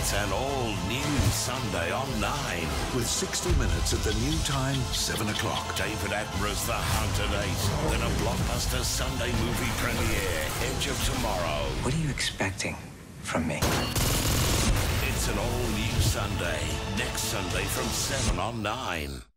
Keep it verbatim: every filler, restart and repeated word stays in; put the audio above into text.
It's an all-new Sunday on nine. With sixty minutes at the new time, seven o'clock. David Attenborough's The Hunt at eight. Then a blockbuster Sunday movie premiere, Edge of Tomorrow. What are you expecting from me? It's an all-new Sunday. Next Sunday from seven on nine.